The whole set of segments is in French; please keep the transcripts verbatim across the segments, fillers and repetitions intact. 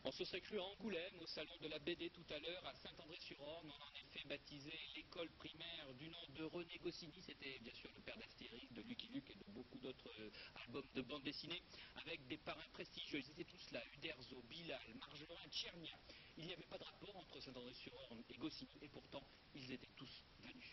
On se serait cru à Angoulême, au salon de la B D tout à l'heure, à Saint-André-sur-Orne. On en a fait baptiser l'école primaire du nom de René Goscinny. C'était bien sûr le père d'Astérix, de Lucky Luke et de beaucoup d'autres euh, albums de bande dessinée, avec des parrains prestigieux. Ils étaient tous là, Uderzo, Bilal, Margerin, Tchernia. Il n'y avait pas de rapport entre Saint-André-sur-Orne et Goscinny, et pourtant, ils étaient tous venus.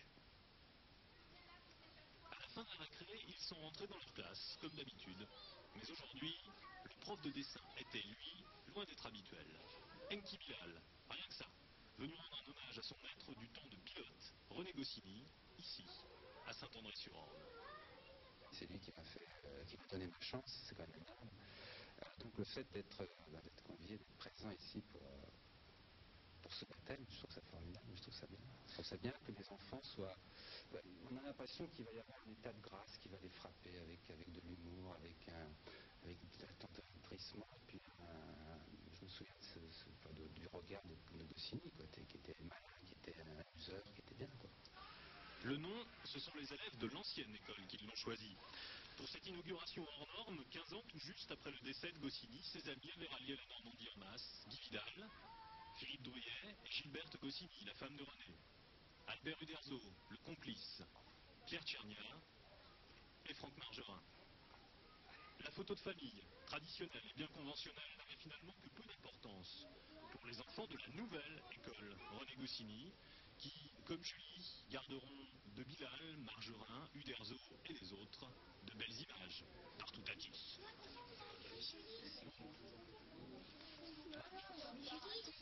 À la fin de la récré, ils sont rentrés dans leur classe, comme d'habitude. Mais aujourd'hui, le prof de dessin était, lui, loin d'être habituel. Enki Bilal, rien que ça, venu rendre un hommage à son maître du temps de pilote, René Goscinny, ici, à Saint-André-sur-Orne. C'est lui qui m'a fait, euh, qui m'a donné ma chance, c'est quand même énorme. Alors, donc le fait d'être euh, d'être convié, d'être présent ici pour, euh, pour ce baptême, je trouve ça formidable, je trouve ça bien. Je trouve ça bien que les enfants soient... Ouais, on a l'impression qu'il va y avoir un état de grâce qui va les frapper avec, avec de l'humour, avec un avec un attendrissement, et puis un, je me souviens de ce, ce, enfin, de, du regard de, de Goscinny, quoi, qui était malin, qui était un amuseur, qui était bien, quoi. Le nom, ce sont les élèves de l'ancienne école qui l'ont choisi. Pour cette inauguration hors norme, quinze ans tout juste après le décès de Goscinny, ses amis avaient rallié la Normandie en masse. Guy Vidal, Philippe Drouillet et Gilberte Goscinny, la femme de René. Albert Uderzo, le complice. Pierre Tchernia et Franck Margerin. La photo de famille, traditionnelle et bien conventionnelle, n'avait finalement que peu d'importance pour les enfants de la nouvelle école René Goscinny, qui, comme Julie, garderont de Bilal, Margerin, Uderzo et les autres de belles images partout à tous. Julie